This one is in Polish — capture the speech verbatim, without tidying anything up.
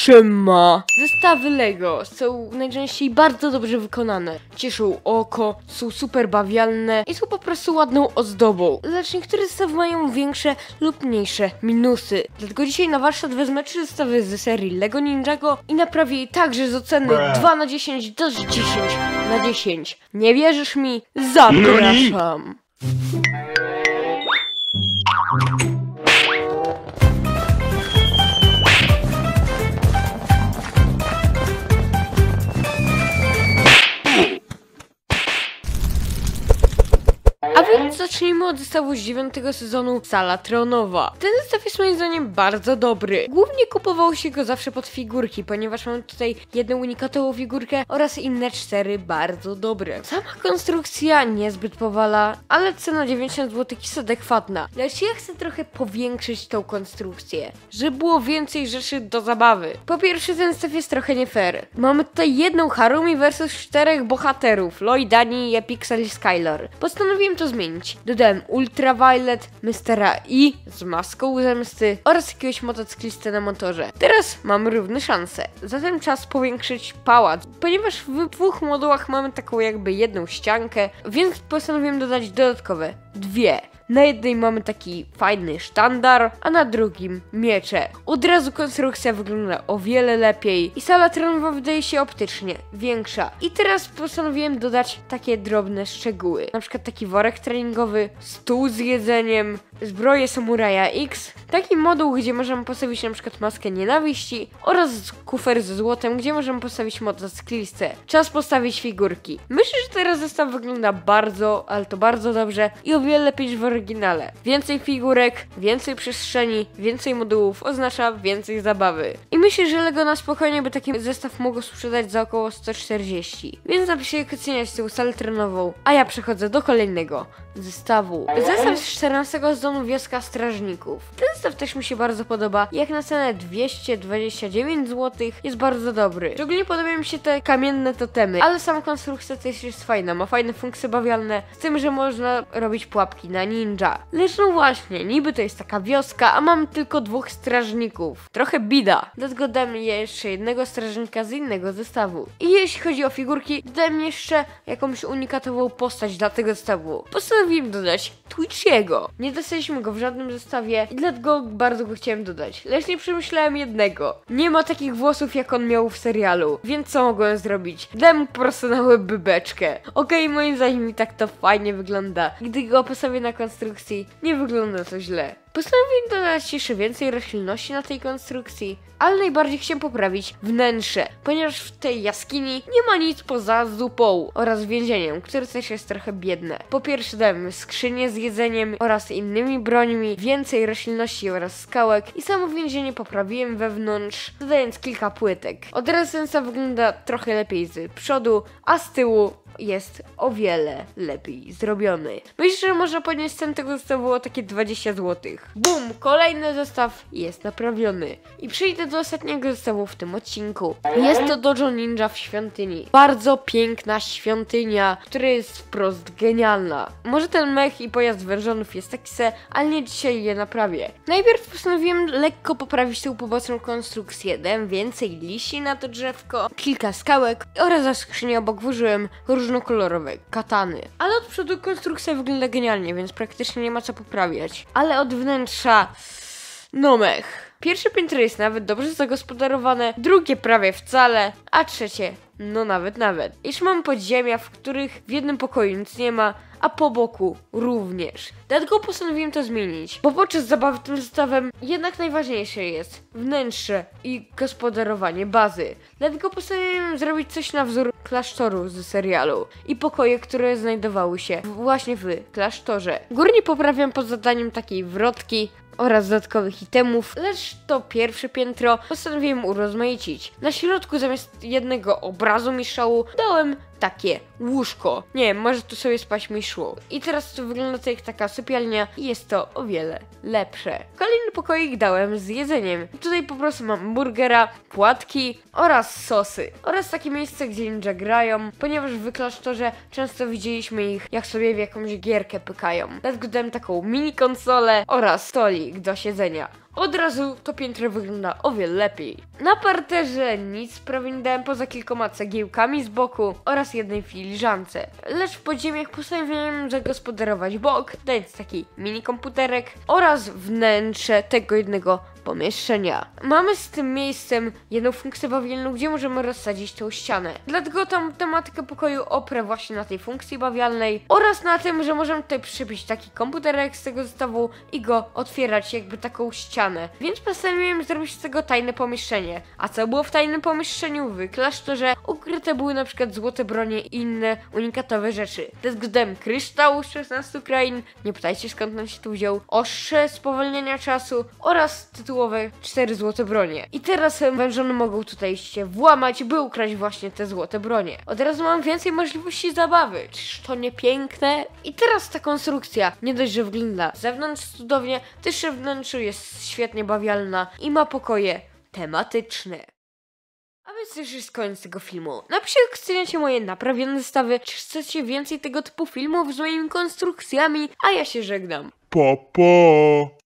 Siema! Zestawy Lego są najczęściej bardzo dobrze wykonane. Cieszą oko, są super bawialne i są po prostu ładną ozdobą. Lecz niektóre zestawy mają większe lub mniejsze minusy. Dlatego dzisiaj na warsztat wezmę trzy zestawy z serii Lego Ninjago i naprawię je także z oceny dwa na dziesięć do dziesięć na dziesięć. Nie wierzysz mi? Zapraszam! A więc zacznijmy od zestawu z dziewiątego sezonu Sala Tronowa. Ten zestaw jest moim zdaniem bardzo dobry. Głównie kupowało się go zawsze pod figurki, ponieważ mam tutaj jedną unikatową figurkę oraz inne cztery bardzo dobre. Sama konstrukcja niezbyt powala, ale cena dziewięćdziesiąt złotych jest adekwatna. Lecz ja chcę trochę powiększyć tą konstrukcję, żeby było więcej rzeczy do zabawy. Po pierwsze, ten zestaw jest trochę nie fair. Mamy tutaj jedną Harumi versus czterech bohaterów, Lloyd, Dani, Epixel i Skylar. Postanowiłem to zmienić. Dodałem Ultraviolet, Mystera I z maską zemsty oraz jakiegoś motocyklistę na motorze. Teraz mamy równe szanse. Zatem czas powiększyć pałac, ponieważ w dwóch modułach mamy taką jakby jedną ściankę, więc postanowiłem dodać dodatkowe dwie. Na jednej mamy taki fajny sztandar, a na drugim miecze. Od razu konstrukcja wygląda o wiele lepiej i sala tronowa wydaje się optycznie większa. I teraz postanowiłem dodać takie drobne szczegóły. Na przykład taki worek treningowy, stół z jedzeniem, zbroję samuraja X, taki moduł, gdzie możemy postawić na przykład maskę nienawiści oraz kufer ze złotem, gdzie możemy postawić motocyklistę. Czas postawić figurki. Myślę, że teraz zestaw wygląda bardzo, ale to bardzo dobrze i o wiele lepiej niż w oryginale. Więcej figurek, więcej przestrzeni, więcej modułów oznacza więcej zabawy. I myślę, że Lego na spokojnie by taki zestaw mogło sprzedać za około sto czterdzieści. Więc napiszcie, jak oceniać tę salę trenową. A ja przechodzę do kolejnego zestawu. Zestaw z czternastego sezonu Wioska Strażników. Ten zestaw też mi się bardzo podoba. Jak na cenę dwieście dwadzieścia dziewięć złotych jest bardzo dobry. Szczególnie podobają mi się te kamienne totemy, ale sama konstrukcja też jest fajna. Ma fajne funkcje bawialne, z tym, że można robić pułapki na ninja. Lecz no właśnie, niby to jest taka wioska, a mam tylko dwóch strażników. Trochę bida. Dlatego dam jeszcze jednego strażnika z innego zestawu. I jeśli chodzi o figurki, dam jeszcze jakąś unikatową postać dla tego zestawu. Postanowiłem dodać Twitchiego. Nie dostaliśmy go w żadnym zestawie i dlatego bardzo go chciałem dodać. Lecz nie przemyślałem jednego. Nie ma takich włosów, jak on miał w serialu. Więc co mogłem zrobić? Dałem mu po prostu na łeb bybeczkę. Okej, okay, moim zdaniem i tak to fajnie wygląda. Gdy go postawię na konstrukcji, nie wygląda to źle. Postanowiłem dodać jeszcze więcej roślinności na tej konstrukcji, ale najbardziej chciałem poprawić wnętrze, ponieważ w tej jaskini nie ma nic poza zupą oraz więzieniem, które też jest trochę biedne. Po pierwsze dałem skrzynię z jedzeniem oraz innymi brońmi, więcej roślinności oraz skałek i samo więzienie poprawiłem wewnątrz, dodając kilka płytek. Od razu ten sam wygląda trochę lepiej z przodu, a z tyłu jest o wiele lepiej zrobiony. Myślę, że można podnieść cenę tego zestawu o takie dwadzieścia złotych. Bum! Kolejny zestaw jest naprawiony. I przejdę do ostatniego zestawu w tym odcinku. Jest to Dojo Ninja w świątyni. Bardzo piękna świątynia, która jest wprost genialna. Może ten mech i pojazd wężonów jest taki se, ale nie dzisiaj je naprawię. Najpierw postanowiłem lekko poprawić tę poboczną konstrukcję. Dałem więcej liści na to drzewko, kilka skałek oraz za skrzynię obok włożyłem różnokolorowe katany. Ale od przodu konstrukcja wygląda genialnie, więc praktycznie nie ma co poprawiać. Ale od wnętrza... no mech. Pierwsze piętro jest nawet dobrze zagospodarowane, drugie prawie wcale, a trzecie no nawet nawet. Jeszcze mam podziemia, w których w jednym pokoju nic nie ma, a po boku również. Dlatego postanowiłem to zmienić, bo podczas zabawy tym zestawem jednak najważniejsze jest wnętrze i gospodarowanie bazy. Dlatego postanowiłem zrobić coś na wzór klasztoru z serialu i pokoje, które znajdowały się właśnie w klasztorze. Górnie poprawiam pod zadaniem takiej wrotki oraz dodatkowych itemów, lecz to pierwsze piętro postanowiłem urozmaicić. Na środku zamiast jednego obrazu miszału dałem takie łóżko. Nie wiem, może tu sobie spać miszło. I teraz to wygląda to jak taka sypialnia i jest to o wiele lepsze. Kolejny pokoik dałem z jedzeniem. Tutaj po prostu mam burgera, płatki oraz sosy. Oraz takie miejsce, gdzie ninja grają, ponieważ w klasztorze często widzieliśmy ich, jak sobie w jakąś gierkę pykają. Dlatego dałem taką mini konsolę oraz stolik do siedzenia. od razu to piętro wygląda o wiele lepiej. Na parterze nic prawie nie dałem poza kilkoma cegiełkami z boku oraz jednej filiżance. Lecz w podziemiach postanowiłem zagospodarować bok, dając taki mini komputerek oraz wnętrze tego jednego pomieszczenia. Mamy z tym miejscem jedną funkcję bawialną, gdzie możemy rozsadzić tą ścianę. Dlatego tam tematykę pokoju oprę właśnie na tej funkcji bawialnej oraz na tym, że możemy tutaj przyczepić taki komputerek z tego zestawu i go otwierać jakby taką ścianę. Więc postanowiłem zrobić z tego tajne pomieszczenie. A co było w tajnym pomieszczeniu? W klasztorze ukryte były na przykład złote bronie i inne unikatowe rzeczy. Pod względem kryształu z szesnastu krain, nie pytajcie skąd on się tu wziął, ostrze spowolnienia czasu oraz tytułowe cztery złote bronie. I teraz wężony mogą tutaj się włamać, by ukraść właśnie te złote bronie. Od razu mam więcej możliwości zabawy. Czyż to nie piękne? I teraz ta konstrukcja nie dość, że wygląda z zewnątrz cudownie, też we wnętrzu jest świetnie bawialna i ma pokoje tematyczne. A więc już jest koniec tego filmu. Napiszcie, jak chcecie moje naprawione zestawy, czy chcecie więcej tego typu filmów z moimi konstrukcjami, a ja się żegnam. Pa, pa.